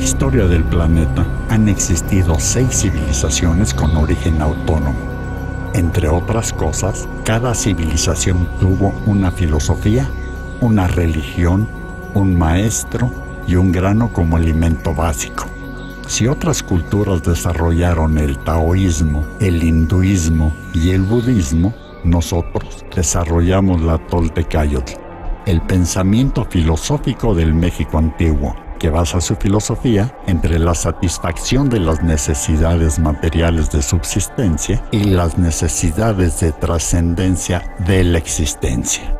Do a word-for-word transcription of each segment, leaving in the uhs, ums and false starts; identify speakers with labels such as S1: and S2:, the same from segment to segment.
S1: historia del planeta han existido seis civilizaciones con origen autónomo. Entre otras cosas, cada civilización tuvo una filosofía, una religión, un maestro y un grano como alimento básico. Si otras culturas desarrollaron el taoísmo, el hinduismo y el budismo, nosotros desarrollamos la Toltecayotl, el pensamiento filosófico del México antiguo, que basa su filosofía entre la satisfacción de las necesidades materiales de subsistencia y las necesidades de trascendencia de la existencia.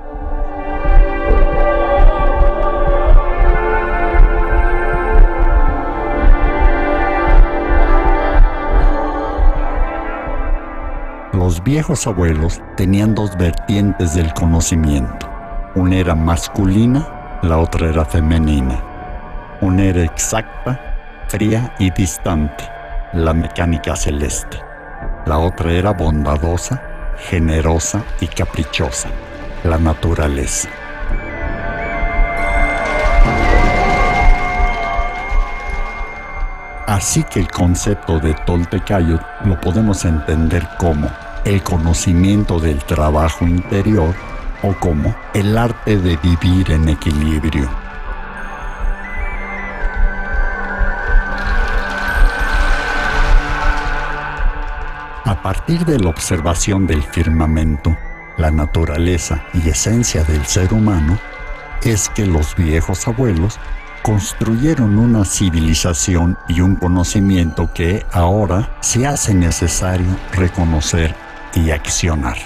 S1: Los viejos abuelos tenían dos vertientes del conocimiento. Una era masculina, la otra era femenina. Una era exacta, fría y distante, la mecánica celeste. La otra era bondadosa, generosa y caprichosa, la naturaleza. Así que el concepto de Toltecayotl lo podemos entender como el conocimiento del trabajo interior o como el arte de vivir en equilibrio. A partir de la observación del firmamento, la naturaleza y esencia del ser humano, es que los viejos abuelos construyeron una civilización y un conocimiento que ahora se hace necesario reconocer y accionar.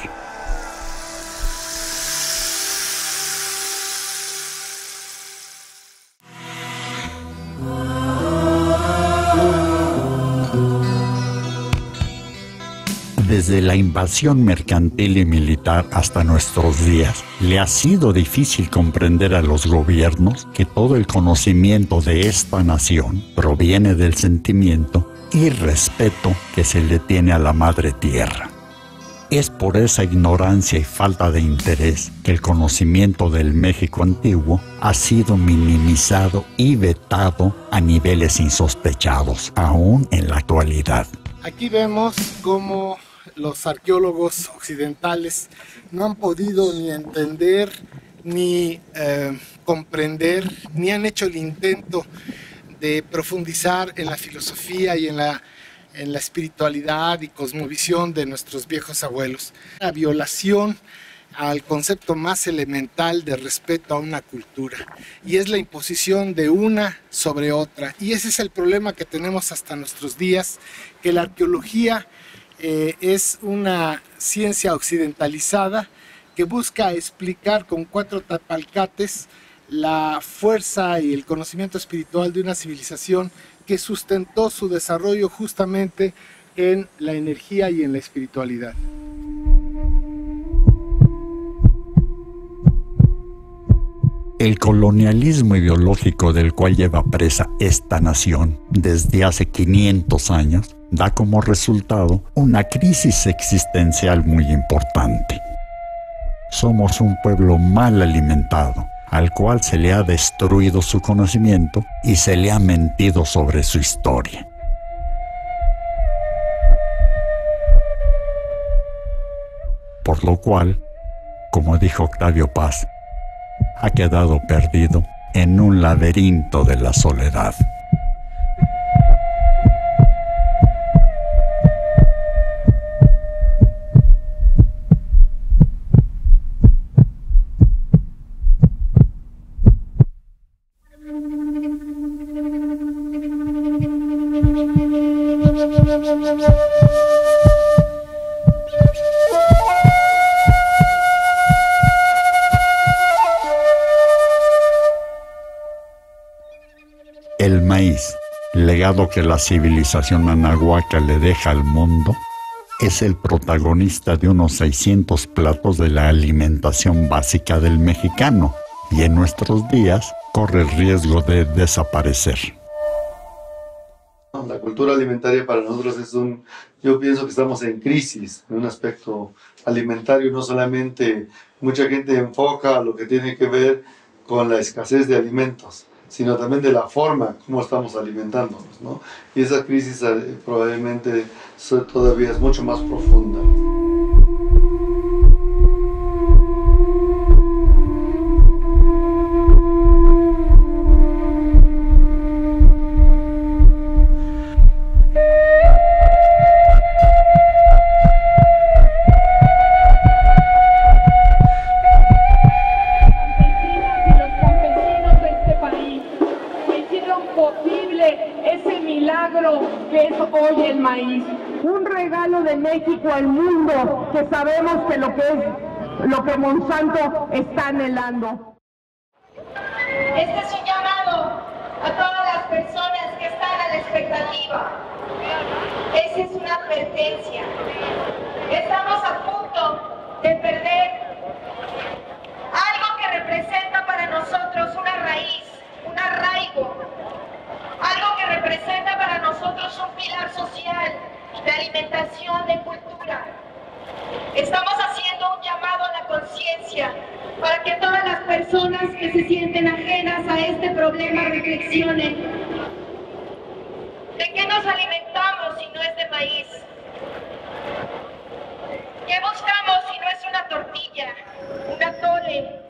S1: Desde la invasión mercantil y militar hasta nuestros días, le ha sido difícil comprender a los gobiernos que todo el conocimiento de esta nación proviene del sentimiento y respeto que se le tiene a la madre tierra. Es por esa ignorancia y falta de interés que el conocimiento del México antiguo ha sido minimizado y vetado a niveles insospechados, aún en la actualidad.
S2: Aquí vemos cómo los arqueólogos occidentales no han podido ni entender, ni eh, comprender, ni han hecho el intento de profundizar en la filosofía y en la, en la espiritualidad y cosmovisión de nuestros viejos abuelos. La violación al concepto más elemental de respeto a una cultura, y es la imposición de una sobre otra. Y ese es el problema que tenemos hasta nuestros días, que la arqueología Eh, es una ciencia occidentalizada que busca explicar con cuatro tapalcates la fuerza y el conocimiento espiritual de una civilización que sustentó su desarrollo justamente en la energía y en la espiritualidad.
S1: El colonialismo ideológico del cual lleva presa esta nación desde hace quinientos años da como resultado una crisis existencial muy importante. Somos un pueblo mal alimentado, al cual se le ha destruido su conocimiento y se le ha mentido sobre su historia. Por lo cual, como dijo Octavio Paz, ha quedado perdido en un laberinto de la soledad. El maíz, legado que la civilización anahuaca le deja al mundo, es el protagonista de unos seiscientos platos de la alimentación básica del mexicano y en nuestros días corre el riesgo de desaparecer.
S3: La cultura alimentaria para nosotros es un, yo pienso que estamos en crisis en un aspecto alimentario, no solamente mucha gente enfoca lo que tiene que ver con la escasez de alimentos, sino también de la forma como estamos alimentándonos, ¿no? Y esa crisis eh, probablemente todavía es mucho más profunda.
S4: Un regalo de México al mundo, que sabemos que lo que es lo que Monsanto está anhelando.
S5: Este es un llamado a todas las personas que están a la expectativa. Esa es una advertencia. Estamos a punto de perder algo que representa para nosotros una raíz, un arraigo, algo que representa para nosotros un pilar social, de alimentación, de cultura. Estamos haciendo un llamado a la conciencia para que todas las personas que se sienten ajenas a este problema reflexionen. ¿De qué nos alimentamos si no es de maíz? ¿Qué buscamos si no es una tortilla, un atole?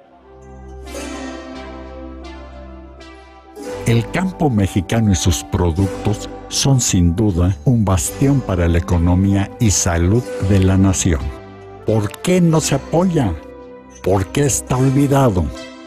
S1: El campo mexicano y sus productos son sin duda un bastión para la economía y salud de la nación. ¿Por qué no se apoya? ¿Por qué está olvidado?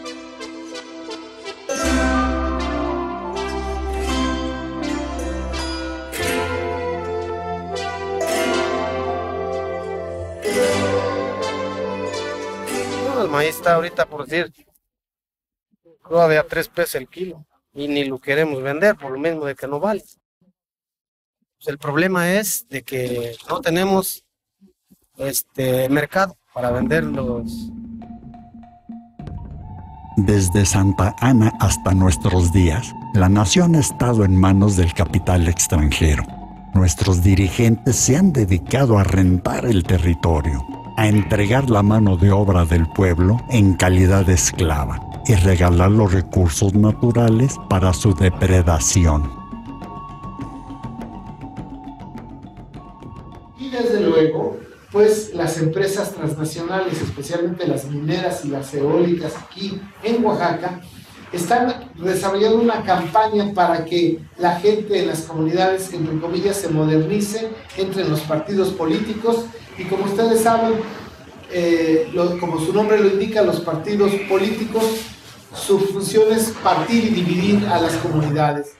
S6: No, el maíz está ahorita, por decir, todavía a tres pesos el kilo. Y ni lo queremos vender por lo mismo de que no vale. Pues el problema es de que no tenemos este mercado para venderlos.
S1: Desde Santa Ana hasta nuestros días, la nación ha estado en manos del capital extranjero. Nuestros dirigentes se han dedicado a rentar el territorio, a entregar la mano de obra del pueblo en calidad de esclava y regalar los recursos naturales para su depredación.
S2: Y desde luego, pues las empresas transnacionales, especialmente las mineras y las eólicas aquí en Oaxaca, están desarrollando una campaña para que la gente en las comunidades, entre comillas, se modernice, entre en los partidos políticos y como ustedes saben, eh, lo, como su nombre lo indica, los partidos políticos, su función es partir y dividir a las comunidades.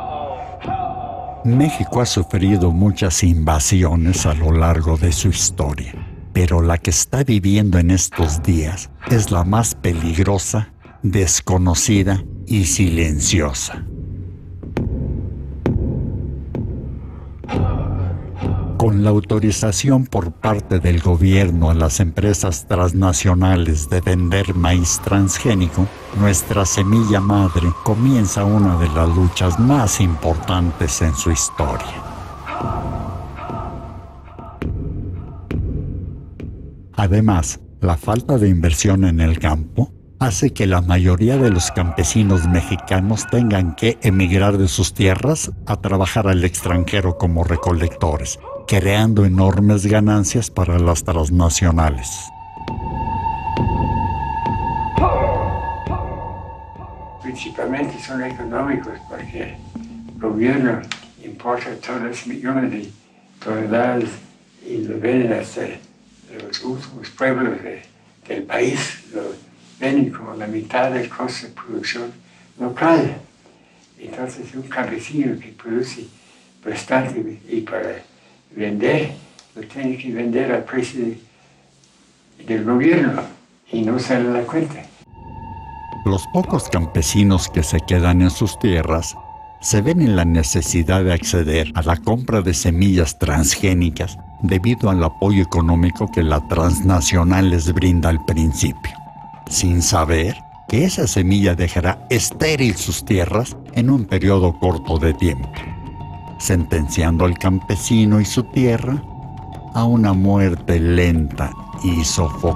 S1: México ha sufrido muchas invasiones a lo largo de su historia, pero la que está viviendo en estos días es la más peligrosa, desconocida y silenciosa. Con la autorización por parte del gobierno a las empresas transnacionales de vender maíz transgénico, nuestra semilla madre comienza una de las luchas más importantes en su historia. Además, la falta de inversión en el campo hace que la mayoría de los campesinos mexicanos tengan que emigrar de sus tierras a trabajar al extranjero como recolectores, creando enormes ganancias para las transnacionales.
S7: Principalmente son económicos porque el gobierno importa todos los millones de toneladas y lo venden hasta los últimos pueblos de, del país, lo venden como la mitad del costo de producción local. Entonces un campesino que produce bastante y para vender, lo tiene que vender al precio de, del gobierno y no sale la cuenta.
S1: Los pocos campesinos que se quedan en sus tierras se ven en la necesidad de acceder a la compra de semillas transgénicas debido al apoyo económico que la transnacional les brinda al principio, sin saber que esa semilla dejará estéril sus tierras en un periodo corto de tiempo, sentenciando al campesino y su tierra a una muerte lenta y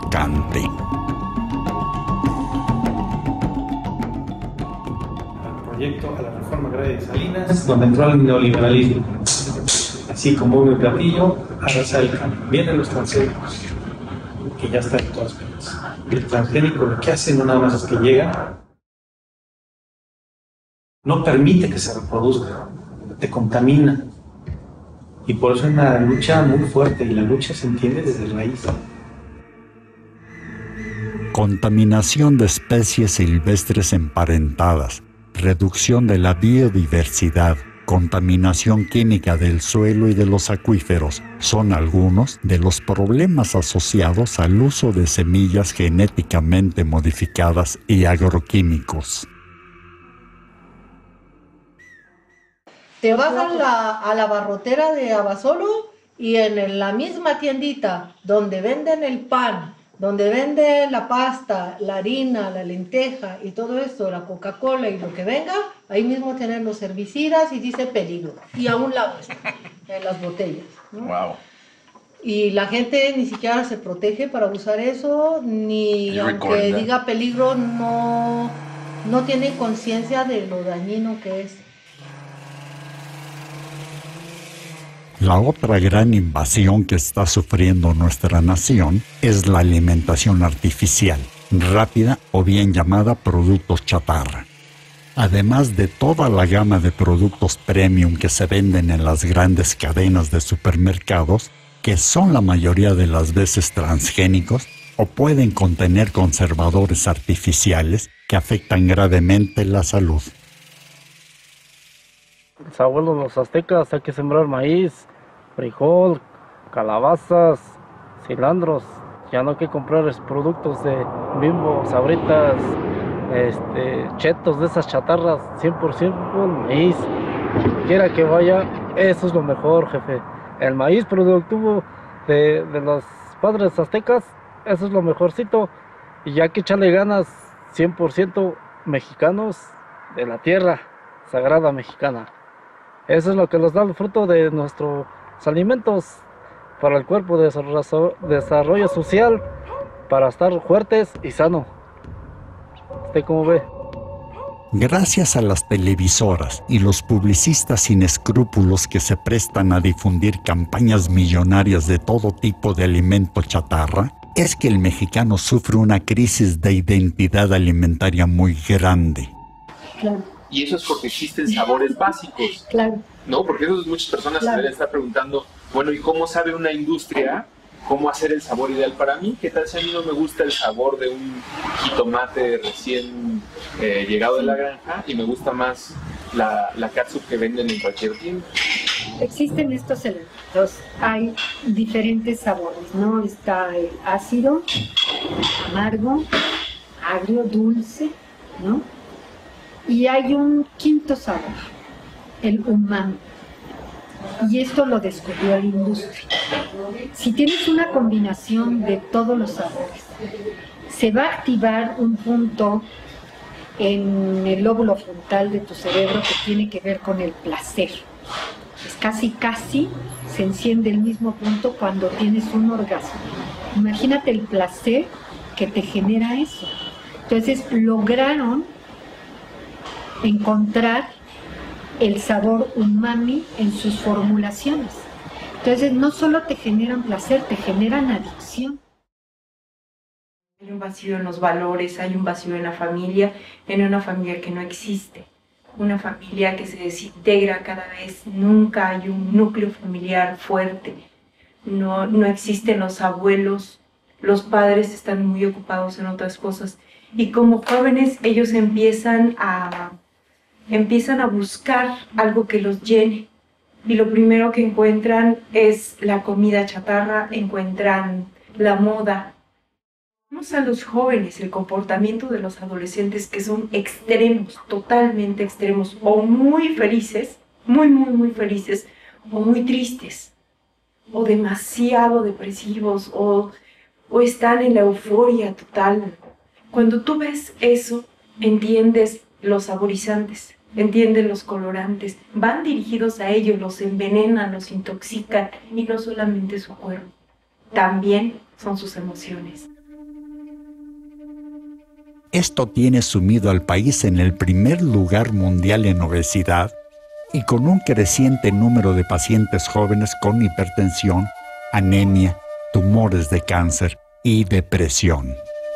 S1: sofocante.
S7: Por
S8: proyecto a la reforma agraria de Salinas, donde entró el neoliberalismo. Así como un platillo, arrasa el campo. Vienen los transgénicos, que ya están en todas partes. El transgénico lo que hace no nada más es que llega, no permite que se reproduzca, te contamina. Y por eso es una lucha muy fuerte, y la lucha se entiende desde raíz.
S1: Contaminación de especies silvestres emparentadas, reducción de la biodiversidad, contaminación química del suelo y de los acuíferos son algunos de los problemas asociados al uso de semillas genéticamente modificadas y agroquímicos.
S9: Te vas a la, a la barrotera de Abasolo y en la misma tiendita donde venden el pan, donde venden la pasta, la harina, la lenteja y todo esto, la Coca-Cola y lo que venga, ahí mismo tienen los herbicidas y dice peligro. Y a un lado está, en las botellas, ¿no?
S10: Wow.
S9: Y la gente ni siquiera se protege para usar eso, ni aunque diga peligro, no, no tiene conciencia de lo dañino que es.
S1: La otra gran invasión que está sufriendo nuestra nación es la alimentación artificial, rápida o bien llamada productos chatarra. Además de toda la gama de productos premium que se venden en las grandes cadenas de supermercados, que son la mayoría de las veces transgénicos o pueden contener conservadores artificiales que afectan gravemente la salud.
S11: Los abuelos, los aztecas, hay que sembrar maíz, frijol, calabazas, cilantros. Ya no hay que comprar productos de Bimbo, Sabritas, este, chetos de esas chatarras, cien por ciento maíz. Quiera que vaya, eso es lo mejor, jefe. El maíz productivo de, de los padres aztecas, eso es lo mejorcito. Y ya hay que echarle ganas, cien por ciento mexicanos de la tierra sagrada mexicana. Eso es lo que nos da el fruto de nuestros alimentos para el cuerpo de desarrollo social, para estar fuertes y sanos. ¿Usted cómo ve?
S1: Gracias a las televisoras y los publicistas sin escrúpulos que se prestan a difundir campañas millonarias de todo tipo de alimento chatarra, es que el mexicano sufre una crisis de identidad alimentaria muy grande.
S12: Claro.
S10: Y eso es porque existen sabores básicos.
S12: Claro.
S10: ¿No? Porque eso muchas personas
S12: Claro.
S10: se deben estar preguntando, bueno, ¿y cómo sabe una industria cómo hacer el sabor ideal para mí? ¿Qué tal si a mí no me gusta el sabor de un jitomate recién eh, llegado de la granja y me gusta más la, la catsup que venden en cualquier tienda?
S12: Existen estos elementos, hay diferentes sabores, ¿no? Está el ácido, amargo, agrio, dulce, ¿no? Y hay un quinto sabor, el umami. Y esto lo descubrió la industria. Si tienes una combinación de todos los sabores, se va a activar un punto en el lóbulo frontal de tu cerebro que tiene que ver con el placer. Es casi, casi se enciende el mismo punto cuando tienes un orgasmo. Imagínate el placer que te genera eso. Entonces lograron encontrar el sabor umami en sus formulaciones. Entonces no solo te generan placer, te generan adicción.
S13: Hay un vacío en los valores, hay un vacío en la familia, en una familia que no existe, una familia que se desintegra cada vez, nunca hay un núcleo familiar fuerte, no, no existen los abuelos, los padres están muy ocupados en otras cosas y como jóvenes ellos empiezan a, empiezan a buscar algo que los llene y lo primero que encuentran es la comida chatarra, encuentran la moda. Vemos a los jóvenes, el comportamiento de los adolescentes que son extremos, totalmente extremos, o muy felices, muy, muy, muy felices, o muy tristes, o demasiado depresivos, o, o están en la euforia total. Cuando tú ves eso, entiendes los saborizantes, entiendes los colorantes, van dirigidos a ellos, los envenenan, los intoxican, y no solamente su cuerpo, también son sus emociones.
S1: Esto tiene sumido al país en el primer lugar mundial en obesidad y con un creciente número de pacientes jóvenes con hipertensión, anemia, tumores de cáncer y depresión.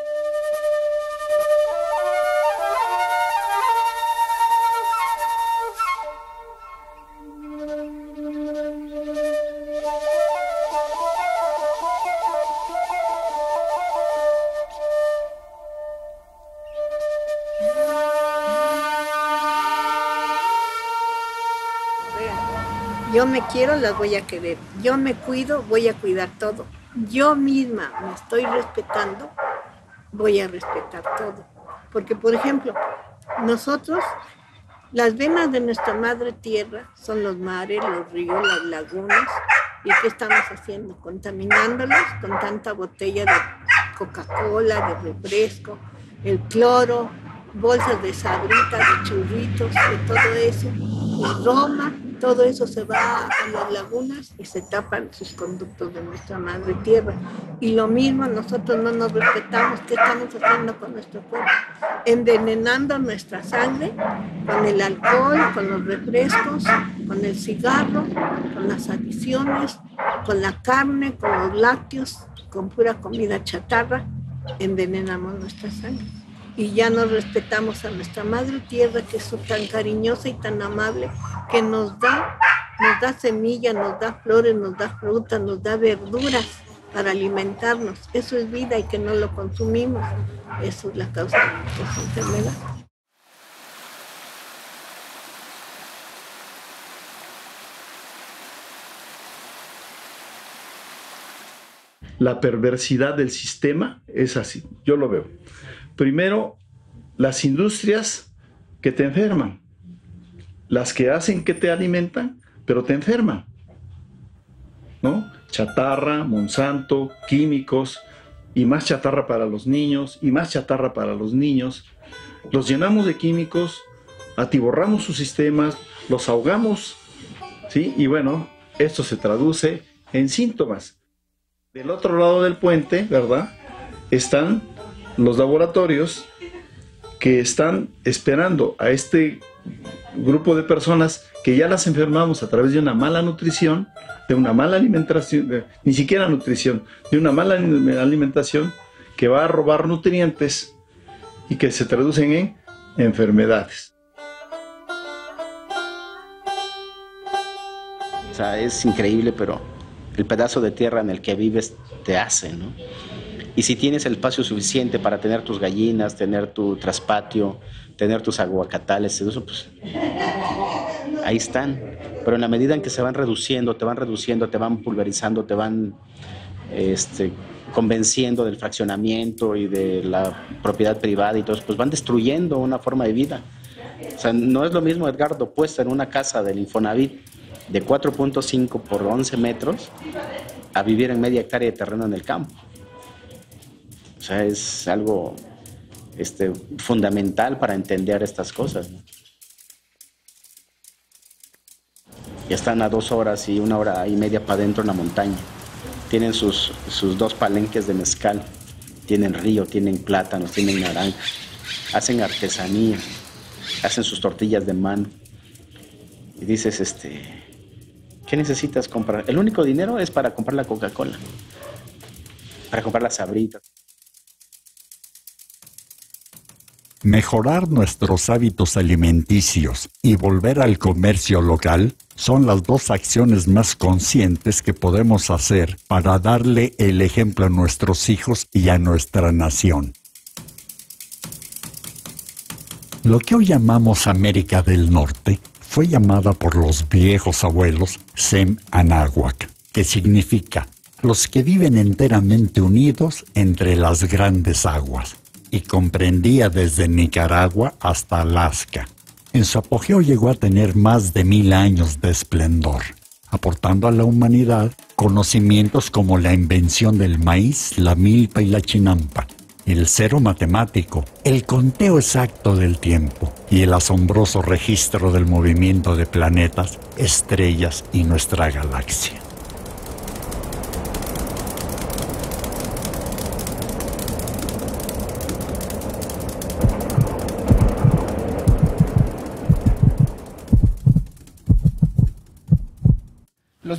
S14: Yo me quiero, las voy a querer. Yo me cuido, voy a cuidar todo. Yo misma me estoy respetando, voy a respetar todo. Porque, por ejemplo, nosotros, las venas de nuestra madre tierra son los mares, los ríos, las lagunas. ¿Y qué estamos haciendo? Contaminándolas con tanta botella de Coca-Cola, de refresco, el cloro, bolsas de sabritas, de churritos, de todo eso, y Roma. Todo eso se va a las lagunas y se tapan sus conductos de nuestra madre tierra. Y lo mismo, nosotros no nos respetamos. ¿Qué estamos haciendo con nuestro cuerpo? Envenenando nuestra sangre con el alcohol, con los refrescos, con el cigarro, con las adiciones, con la carne, con los lácteos, con pura comida chatarra. Envenenamos nuestra sangre. Y ya no respetamos a nuestra madre tierra, que es tan cariñosa y tan amable, que nos da, nos da semillas, nos da flores, nos da frutas, nos da verduras para alimentarnos. Eso es vida y que no lo consumimos. Eso es la causa de nuestras enfermedades.
S15: La perversidad del sistema es así, yo lo veo. Primero, las industrias que te enferman, las que hacen que te alimentan, pero te enferman, ¿no? Chatarra, Monsanto, químicos, y más chatarra para los niños, y más chatarra para los niños. Los llenamos de químicos, atiborramos sus sistemas, los ahogamos, ¿sí? Y bueno, esto se traduce en síntomas. Del otro lado del puente, ¿verdad?, están los laboratorios que están esperando a este grupo de personas que ya las enfermamos a través de una mala nutrición, de una mala alimentación, de, ni siquiera nutrición, de una mala alimentación que va a robar nutrientes y que se traducen en enfermedades.
S16: O sea, es increíble, pero el pedazo de tierra en el que vives te hace, ¿no? Y si tienes el espacio suficiente para tener tus gallinas, tener tu traspatio, tener tus aguacatales, eso, pues ahí están. Pero en la medida en que se van reduciendo, te van reduciendo, te van pulverizando, te van este, convenciendo del fraccionamiento y de la propiedad privada y todo eso, pues van destruyendo una forma de vida. O sea, no es lo mismo, Edgardo, puesto en una casa del Infonavit de cuatro punto cinco por once metros a vivir en media hectárea de terreno en el campo. O sea, es algo este, fundamental para entender estas cosas, ¿no? Ya están a dos horas y una hora y media para adentro en la montaña. Tienen sus, sus dos palenques de mezcal, tienen río, tienen plátanos, tienen naranjas, hacen artesanía, hacen sus tortillas de mano. Y dices, este, ¿qué necesitas comprar? El único dinero es para comprar la Coca-Cola, para comprar las sabritas.
S1: Mejorar nuestros hábitos alimenticios y volver al comercio local son las dos acciones más conscientes que podemos hacer para darle el ejemplo a nuestros hijos y a nuestra nación. Lo que hoy llamamos América del Norte fue llamada por los viejos abuelos Sem Anáhuac, que significa los que viven enteramente unidos entre las grandes aguas, y comprendía desde Nicaragua hasta Alaska. En su apogeo llegó a tener más de mil años de esplendor, aportando a la humanidad conocimientos como la invención del maíz, la milpa y la chinampa, el cero matemático, el conteo exacto del tiempo y el asombroso registro del movimiento de planetas, estrellas y nuestra galaxia.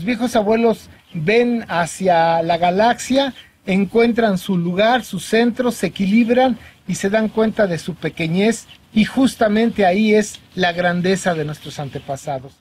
S2: los viejos abuelos ven hacia la galaxia, encuentran su lugar, su centro, se equilibran y se dan cuenta de su pequeñez, y justamente ahí es la grandeza de nuestros antepasados.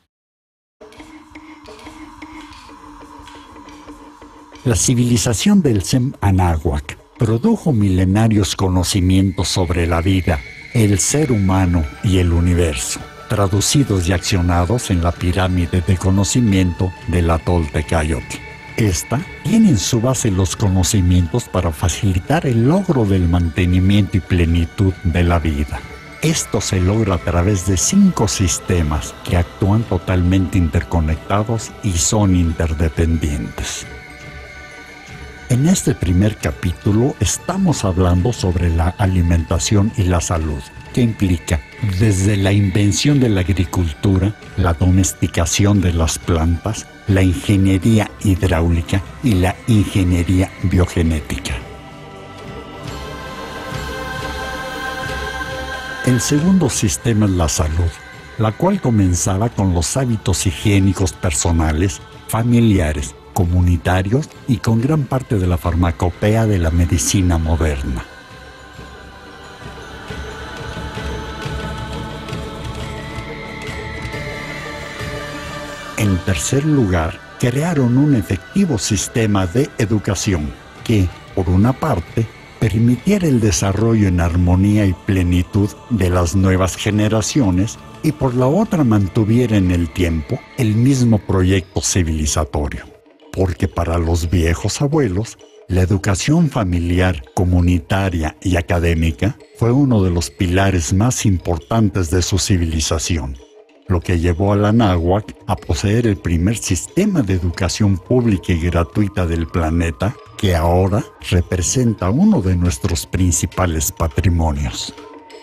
S1: La civilización del Sem Anáhuac produjo milenarios conocimientos sobre la vida, el ser humano y el universo, traducidos y accionados en la pirámide de conocimiento de la Toltecayotl. Esta tiene en su base los conocimientos para facilitar el logro del mantenimiento y plenitud de la vida. Esto se logra a través de cinco sistemas que actúan totalmente interconectados y son interdependientes. En este primer capítulo estamos hablando sobre la alimentación y la salud, que implica desde la invención de la agricultura, la domesticación de las plantas, la ingeniería hidráulica y la ingeniería biogenética. El segundo sistema es la salud, la cual comenzaba con los hábitos higiénicos personales, familiares, comunitarios y con gran parte de la farmacopea de la medicina moderna. En tercer lugar, crearon un efectivo sistema de educación que, por una parte, permitiera el desarrollo en armonía y plenitud de las nuevas generaciones y por la otra mantuviera en el tiempo el mismo proyecto civilizatorio. Porque para los viejos abuelos, la educación familiar, comunitaria y académica fue uno de los pilares más importantes de su civilización, lo que llevó al Anáhuac a poseer el primer sistema de educación pública y gratuita del planeta, que ahora representa uno de nuestros principales patrimonios.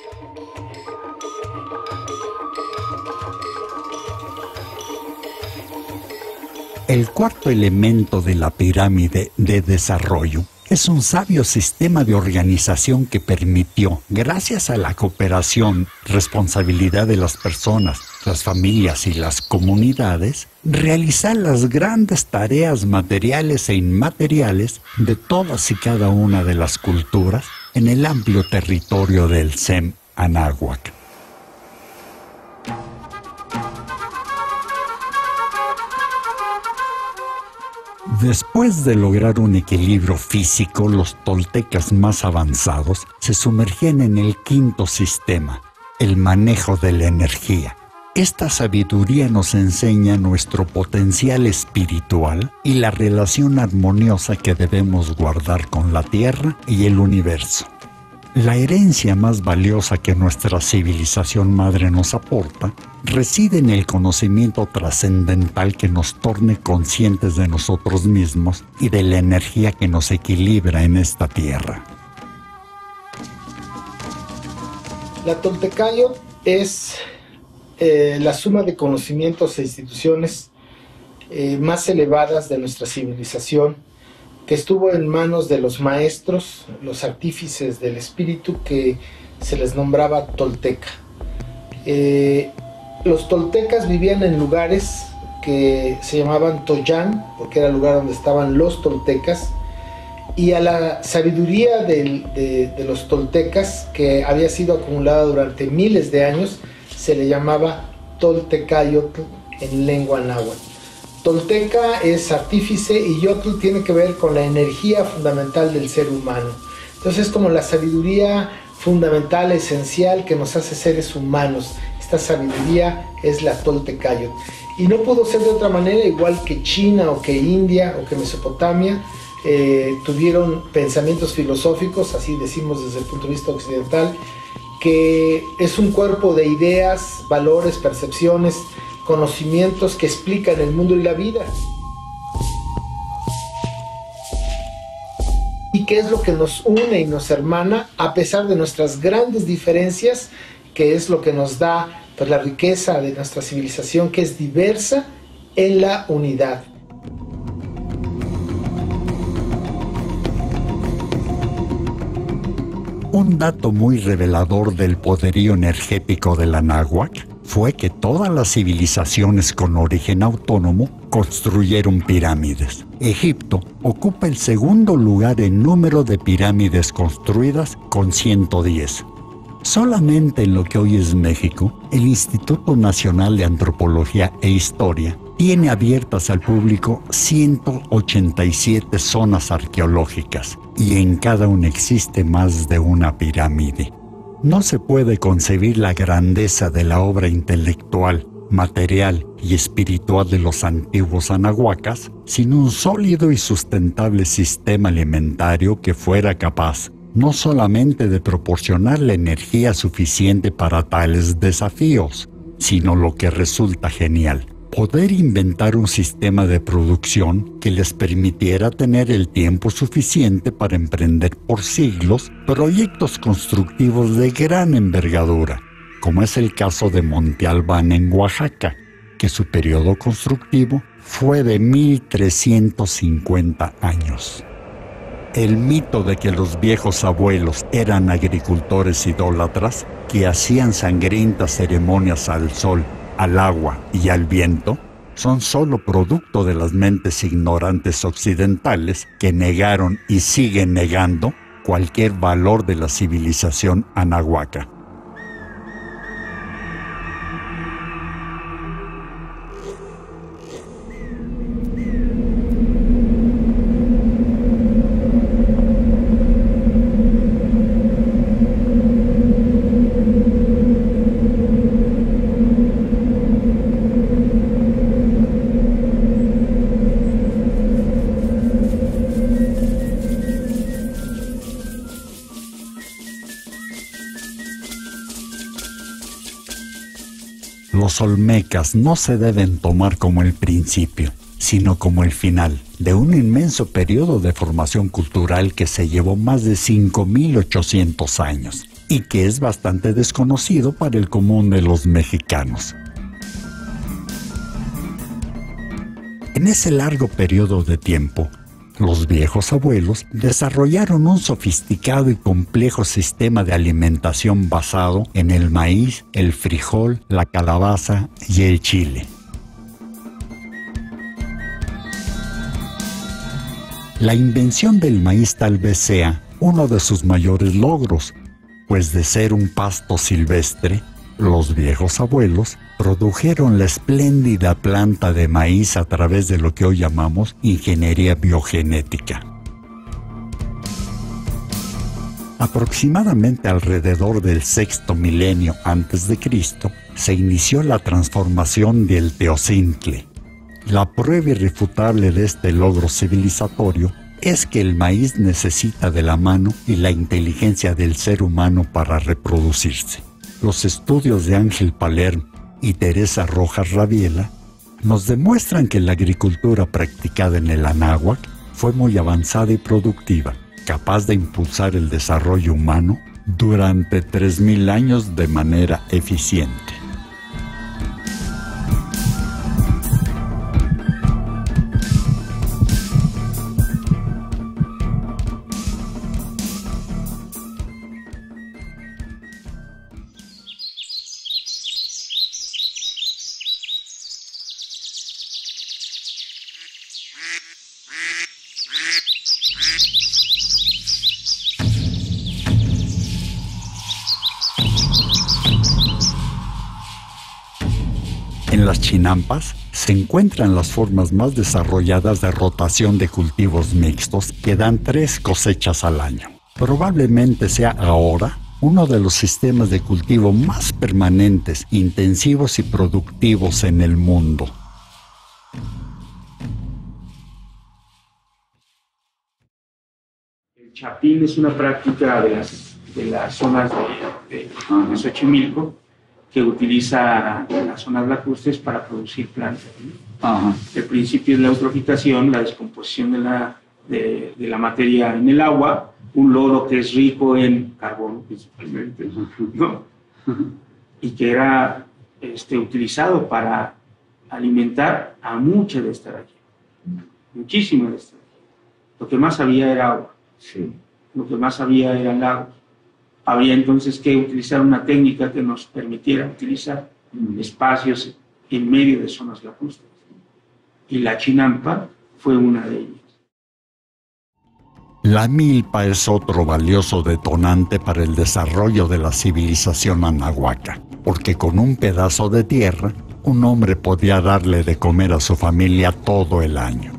S1: El cuarto elemento de la pirámide de desarrollo es un sabio sistema de organización que permitió, gracias a la cooperación, responsabilidad de las personas, las familias y las comunidades, realizar las grandes tareas materiales e inmateriales de todas y cada una de las culturas en el amplio territorio del Sem Anáhuac. Después de lograr un equilibrio físico, los toltecas más avanzados se sumergían en el quinto sistema, el manejo de la energía. Esta sabiduría nos enseña nuestro potencial espiritual y la relación armoniosa que debemos guardar con la Tierra y el universo. La herencia más valiosa que nuestra civilización madre nos aporta reside en el conocimiento trascendental que nos torne conscientes de nosotros mismos y de la energía que nos equilibra en esta tierra.
S2: La Toltecayotl es eh, la suma de conocimientos e instituciones eh, más elevadas de nuestra civilización, que estuvo en manos de los maestros, los artífices del espíritu, que se les nombraba tolteca. Eh, los toltecas vivían en lugares que se llamaban Toyán, porque era el lugar donde estaban los toltecas, y a la sabiduría de, de, de los toltecas, que había sido acumulada durante miles de años, se le llamaba Toltecayotl en lengua náhuatl. Tolteca es artífice y Yotl tiene que ver con la energía fundamental del ser humano. Entonces es como la sabiduría fundamental, esencial, que nos hace seres humanos. Esta sabiduría es la Toltecayotl. Y no pudo ser de otra manera, igual que China o que India o que Mesopotamia eh, tuvieron pensamientos filosóficos, así decimos desde el punto de vista occidental, que es un cuerpo de ideas, valores, percepciones, conocimientos que explican el mundo y la vida. Y qué es lo que nos une y nos hermana a pesar de nuestras grandes diferencias, que es lo que nos da pues, la riqueza de nuestra civilización, que es diversa en la unidad.
S1: Un dato muy revelador del poderío energético del Anáhuac fue que todas las civilizaciones con origen autónomo construyeron pirámides. Egipto ocupa el segundo lugar en número de pirámides construidas con ciento diez. Solamente en lo que hoy es México, el Instituto Nacional de Antropología e Historia tiene abiertas al público ciento ochenta y siete zonas arqueológicas y en cada una existe más de una pirámide. No se puede concebir la grandeza de la obra intelectual, material y espiritual de los antiguos anahuacas sin un sólido y sustentable sistema alimentario que fuera capaz no solamente de proporcionar la energía suficiente para tales desafíos, sino lo que resulta genial, poder inventar un sistema de producción que les permitiera tener el tiempo suficiente para emprender por siglos proyectos constructivos de gran envergadura, como es el caso de Monte Albán en Oaxaca, que su periodo constructivo fue de mil trescientos cincuenta años. El mito de que los viejos abuelos eran agricultores idólatras que hacían sangrientas ceremonias al sol, al agua y al viento son solo producto de las mentes ignorantes occidentales que negaron y siguen negando cualquier valor de la civilización anahuaca. Los olmecas no se deben tomar como el principio, sino como el final de un inmenso periodo de formación cultural que se llevó más de cinco mil ochocientos años y que es bastante desconocido para el común de los mexicanos. En ese largo periodo de tiempo, los viejos abuelos desarrollaron un sofisticado y complejo sistema de alimentación basado en el maíz, el frijol, la calabaza y el chile. La invención del maíz tal vez sea uno de sus mayores logros, pues de ser un pasto silvestre, los viejos abuelos produjeron la espléndida planta de maíz a través de lo que hoy llamamos ingeniería biogenética. Aproximadamente alrededor del sexto milenio antes de Cristo se inició la transformación del teocintle. La prueba irrefutable de este logro civilizatorio es que el maíz necesita de la mano y la inteligencia del ser humano para reproducirse. Los estudios de Ángel Palerm y Teresa Rojas Rabiela nos demuestran que la agricultura practicada en el Anáhuac fue muy avanzada y productiva, capaz de impulsar el desarrollo humano durante tres mil años de manera eficiente. En las chinampas se encuentran las formas más desarrolladas de rotación de cultivos mixtos que dan tres cosechas al año. Probablemente sea ahora uno de los sistemas de cultivo más permanentes, intensivos y productivos en el mundo.
S17: El chapín es una práctica de las, de las zonas de, de, de Xochimilco que utiliza las zonas lacustres para producir plantas. Ajá. El principio es la eutrofización, la descomposición de la, de, de la materia en el agua, un lodo que es rico en carbono principalmente, ¿no? Y que era este, utilizado para alimentar a mucha de esta región, muchísima de esta región. Lo que más había era agua, sí. Lo que más había eran lagos. Habría entonces que utilizar una técnica que nos permitiera utilizar espacios en medio de zonas lacustres. Y la chinampa fue una de ellas.
S1: La milpa es otro valioso detonante para el desarrollo de la civilización anahuaca, porque con un pedazo de tierra, un hombre podía darle de comer a su familia todo el año.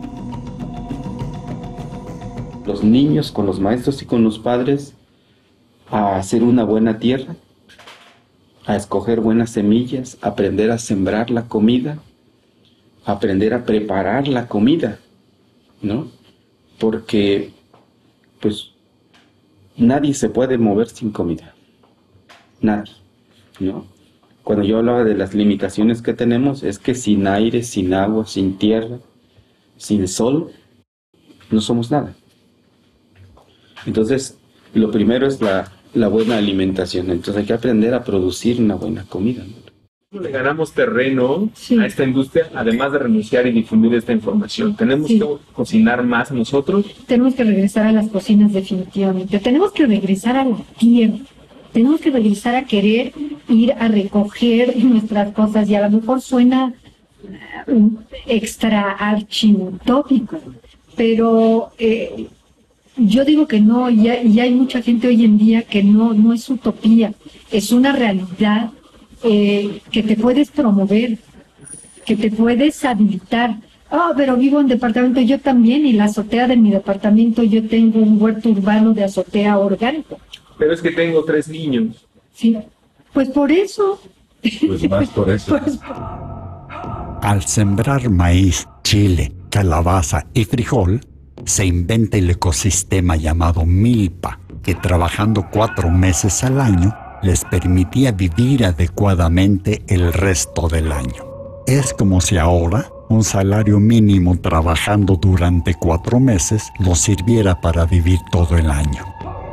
S18: Los niños con los maestros y con los padres a hacer una buena tierra, a escoger buenas semillas, aprender a sembrar la comida, aprender a preparar la comida, ¿no? Porque, pues, nadie se puede mover sin comida, nadie, ¿no? Cuando yo hablaba de las limitaciones que tenemos, es que sin aire, sin agua, sin tierra, sin sol, no somos nada. Entonces, lo primero es la, la buena alimentación. Entonces hay que aprender a producir una buena comida, ¿no?
S10: Le ganamos terreno sí. a esta industria, además de renunciar y difundir esta información. ¿Tenemos sí. que cocinar más nosotros?
S12: Tenemos que regresar a las cocinas definitivamente. Tenemos que regresar a la tierra. Tenemos que regresar a querer ir a recoger nuestras cosas. Y a lo mejor suena uh, extra archiutópico, pero... Eh, Yo digo que no, y hay, y hay mucha gente hoy en día que no, no es utopía, es una realidad eh, que te puedes promover, que te puedes habilitar. Ah, oh, pero vivo en departamento, yo también, y la azotea de mi departamento, yo tengo un huerto urbano de azotea orgánico.
S10: Pero es que tengo tres niños.
S12: Sí, pues por eso.
S1: Pues más por eso. Pues... Al sembrar maíz, chile, calabaza y frijol, se inventa el ecosistema llamado milpa, que trabajando cuatro meses al año les permitía vivir adecuadamente el resto del año. Es como si ahora un salario mínimo trabajando durante cuatro meses nos sirviera para vivir todo el año.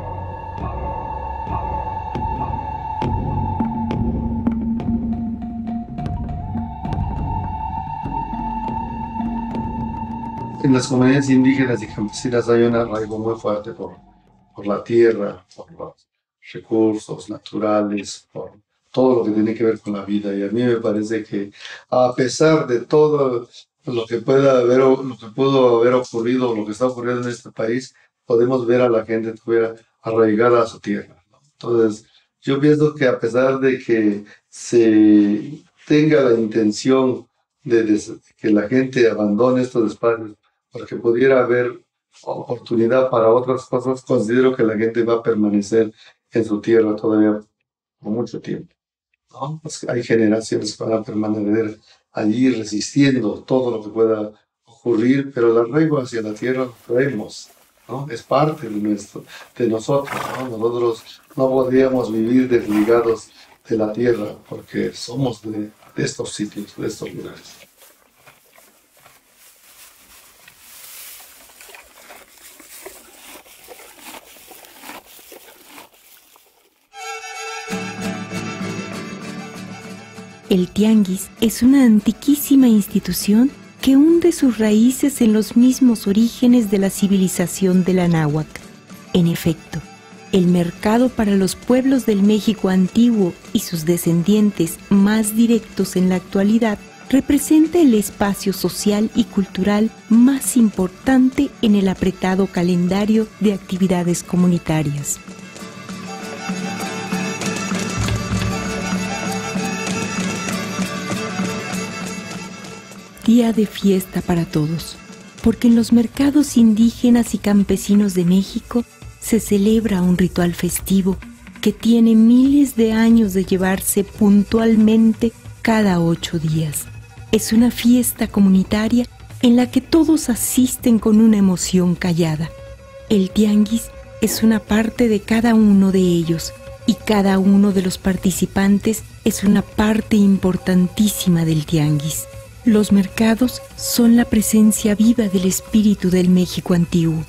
S3: En las comunidades indígenas y campesinas hay un arraigo muy fuerte por, por la tierra, por los recursos naturales, por todo lo que tiene que ver con la vida. Y a mí me parece que a pesar de todo lo que pueda haber, lo que pudo haber ocurrido, lo que está ocurriendo en este país, podemos ver a la gente todavía arraigada a su tierra, ¿no? Entonces, yo pienso que a pesar de que se tenga la intención de, de que la gente abandone estos espacios, porque pudiera haber oportunidad para otras cosas, considero que la gente va a permanecer en su tierra todavía por mucho tiempo, ¿no? Pues hay generaciones que van a permanecer allí resistiendo todo lo que pueda ocurrir, pero el arraigo hacia la tierra lo traemos, ¿no? Es parte de, nuestro, de nosotros, ¿no? Nosotros no podríamos vivir desligados de la tierra porque somos de, de estos sitios, de estos lugares.
S19: El tianguis es una antiquísima institución que hunde sus raíces en los mismos orígenes de la civilización del Anáhuac. En efecto, el mercado para los pueblos del México antiguo y sus descendientes más directos en la actualidad representa el espacio social y cultural más importante en el apretado calendario de actividades comunitarias. Día de fiesta para todos, porque en los mercados indígenas y campesinos de México se celebra un ritual festivo que tiene miles de años de llevarse puntualmente cada ocho días. Es una fiesta comunitaria en la que todos asisten con una emoción callada. El tianguis es una parte de cada uno de ellos y cada uno de los participantes es una parte importantísima del tianguis. Los mercados son la presencia viva del espíritu del México antiguo.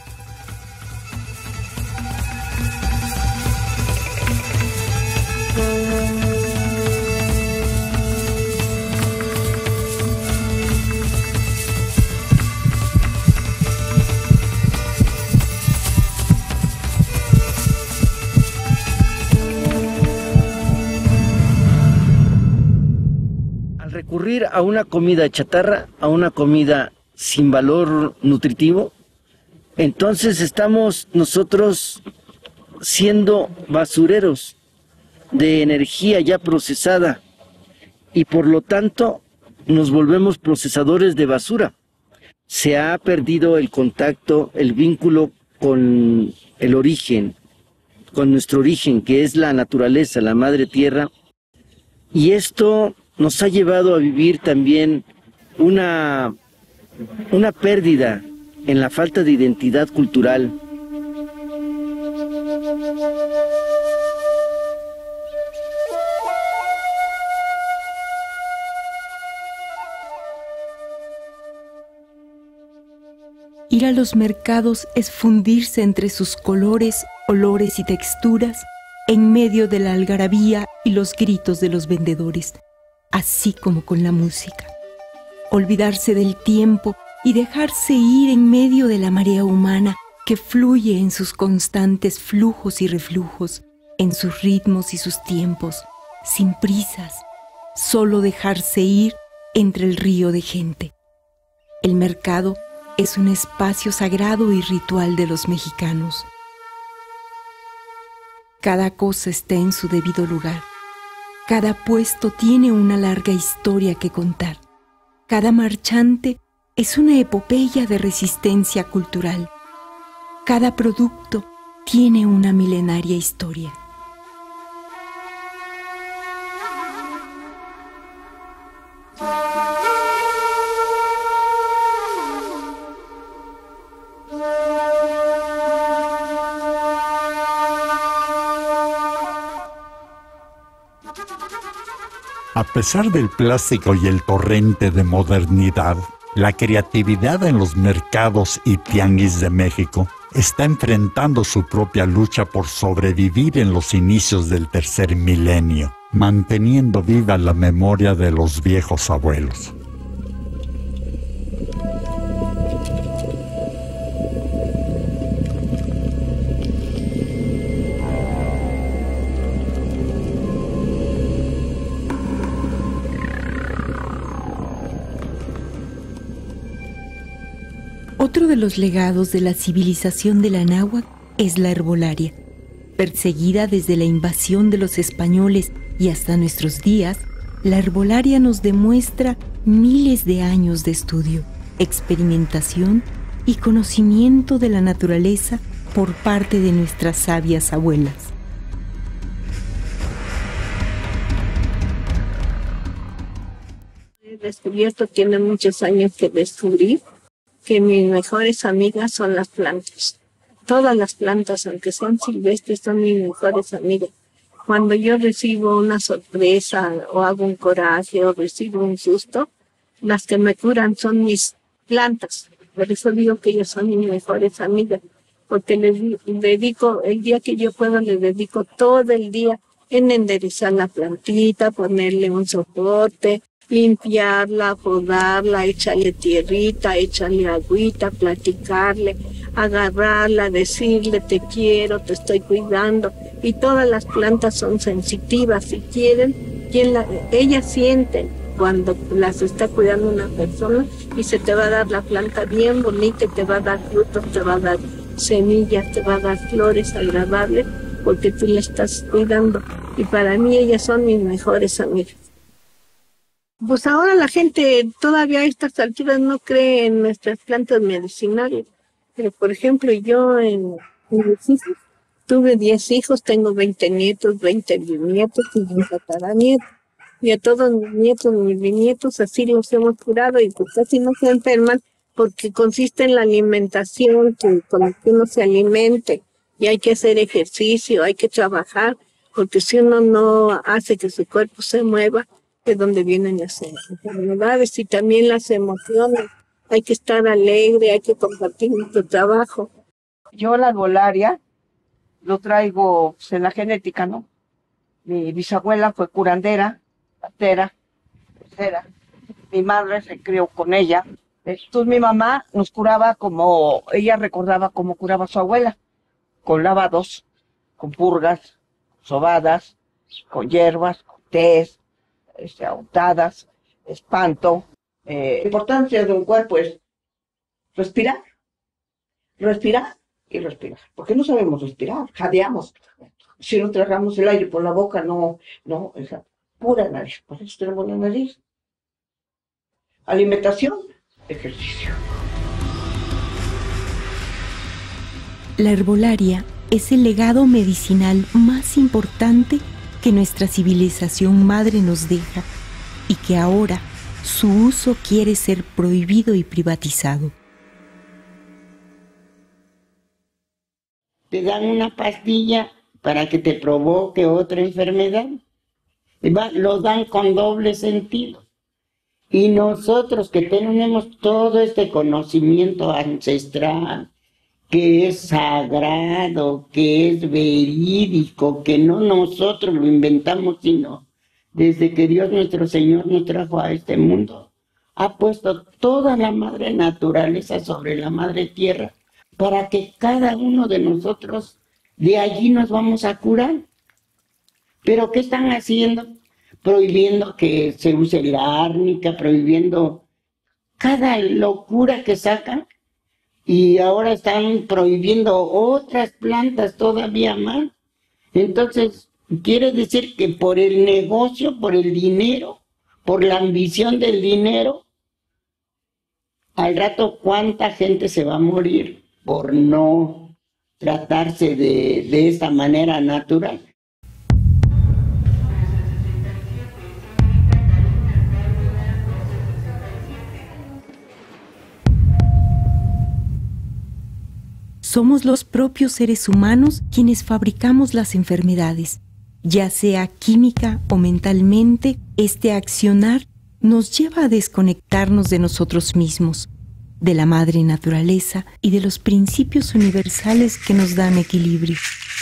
S20: recurrir a una comida chatarra, a una comida sin valor nutritivo, entonces estamos nosotros siendo basureros de energía ya procesada y por lo tanto nos volvemos procesadores de basura. Se ha perdido el contacto, el vínculo con el origen, con nuestro origen, que es la naturaleza, la madre tierra, y esto nos ha llevado a vivir también una, una pérdida en la falta de identidad cultural.
S19: Ir a los mercados es fundirse entre sus colores, olores y texturas en medio de la algarabía y los gritos de los vendedores, así como con la música. Olvidarse del tiempo y dejarse ir en medio de la marea humana que fluye en sus constantes flujos y reflujos, en sus ritmos y sus tiempos, sin prisas, solo dejarse ir entre el río de gente. El mercado es un espacio sagrado y ritual de los mexicanos. Cada cosa está en su debido lugar. Cada puesto tiene una larga historia que contar. Cada marchante es una epopeya de resistencia cultural. Cada producto tiene una milenaria historia.
S1: A pesar del plástico y el torrente de modernidad, la creatividad en los mercados y tianguis de México está enfrentando su propia lucha por sobrevivir en los inicios del tercer milenio, manteniendo viva la memoria de los viejos abuelos.
S19: Otro de los legados de la civilización del Anáhuac es la herbolaria. Perseguida desde la invasión de los españoles y hasta nuestros días, la herbolaria nos demuestra miles de años de estudio, experimentación y conocimiento de la naturaleza por parte de nuestras sabias abuelas.
S14: He descubierto, tiene muchos años que descubrí, que mis mejores amigas son las plantas. Todas las plantas, aunque sean silvestres, son mis mejores amigas. Cuando yo recibo una sorpresa o hago un coraje o recibo un susto, las que me curan son mis plantas. Por eso digo que ellas son mis mejores amigas, porque les dedico, el día que yo puedo, les dedico todo el día en enderezar la plantita, ponerle un soporte, limpiarla, podarla, echarle tierrita, echarle agüita, platicarle, agarrarla, decirle te quiero, te estoy cuidando. Y todas las plantas son sensitivas, si quieren, quien la, ellas sienten cuando las está cuidando una persona y se te va a dar la planta bien bonita, te va a dar frutos, te va a dar semillas, te va a dar flores agradables porque tú la estás cuidando. Y para mí ellas son mis mejores amigas. Pues ahora la gente todavía a estas alturas no cree en nuestras plantas medicinales. Pero por ejemplo yo en, en mis hijos, tuve diez hijos, tengo veinte nietos, veinte bisnietos y un tataranieto. Y a todos mis nietos, mis bisnietos, así los hemos curado y pues casi no se enferman porque consiste en la alimentación, que, con la que uno se alimente. Y hay que hacer ejercicio, hay que trabajar, porque si uno no hace que su cuerpo se mueva, de donde vienen las enfermedades y también las emociones. Hay que estar alegre, hay que compartir nuestro trabajo.
S21: Yo la herbolaria lo traigo pues, en la genética, ¿no? Mi bisabuela fue curandera, partera, tercera. Mi madre se crió con ella. Entonces mi mamá nos curaba como, ella recordaba cómo curaba a su abuela, con lavados, con purgas, sobadas, con hierbas, con tés, Este, untadas, espanto. Eh, la importancia de un cuerpo es respirar, respirar y respirar. Porque no sabemos respirar, jadeamos. Si no tragamos el aire por la boca, no, no, es pura nariz. Por eso tenemos la nariz. Alimentación, ejercicio.
S19: La herbolaria es el legado medicinal más importante que nuestra civilización madre nos deja y que ahora su uso quiere ser prohibido y privatizado.
S4: Te dan una pastilla para que te provoque otra enfermedad. Lo dan con doble sentido. Y nosotros que tenemos todo este conocimiento ancestral, que es sagrado, que es verídico, que no nosotros lo inventamos, sino desde que Dios nuestro Señor nos trajo a este mundo, ha puesto toda la madre naturaleza sobre la madre tierra, para que cada uno de nosotros de allí nos vamos a curar. ¿Pero qué están haciendo? Prohibiendo que se use el árnica, prohibiendo cada locura que sacan, y ahora están prohibiendo otras plantas todavía más. Entonces, quiere decir que por el negocio, por el dinero, por la ambición del dinero, al rato cuánta gente se va a morir por no tratarse de, de esta manera natural.
S19: Somos los propios seres humanos quienes fabricamos las enfermedades. Ya sea química o mentalmente, este accionar nos lleva a desconectarnos de nosotros mismos, de la madre naturaleza y de los principios universales que nos dan equilibrio.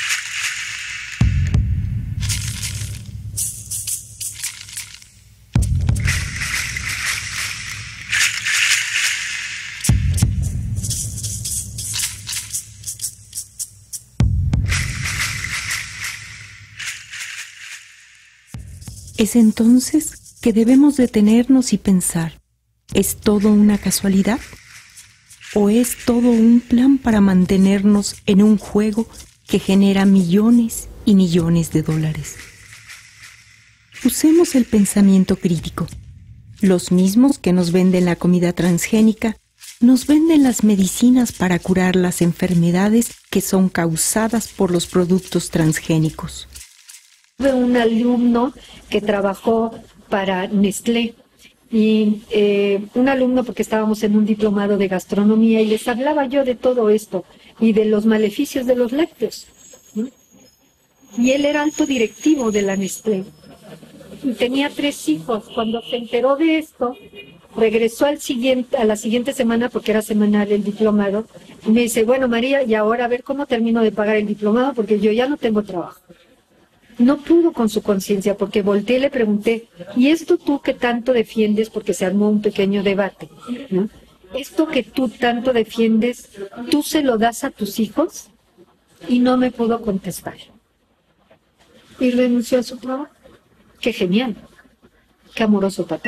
S19: Es entonces que debemos detenernos y pensar, ¿es todo una casualidad? ¿O es todo un plan para mantenernos en un juego que genera millones y millones de dólares? Usemos el pensamiento crítico. Los mismos que nos venden la comida transgénica, nos venden las medicinas para curar las enfermedades que son causadas por los productos transgénicos.
S12: Tuve un alumno que trabajó para Nestlé y eh, un alumno porque estábamos en un diplomado de gastronomía y les hablaba yo de todo esto y de los maleficios de los lácteos, ¿no? Y él era alto directivo de la Nestlé y tenía tres hijos. Cuando se enteró de esto, regresó al siguiente, a la siguiente semana, porque era semanal el diplomado, y me dice, bueno María, y ahora a ver cómo termino de pagar el diplomado porque yo ya no tengo trabajo. No pudo con su conciencia porque volteé y le pregunté, ¿y esto tú que tanto defiendes? Porque se armó un pequeño debate, ¿no? ¿Esto que tú tanto defiendes, tú se lo das a tus hijos? Y no me pudo contestar. Y renunció a su trabajo. ¡Qué genial! ¡Qué amoroso papá!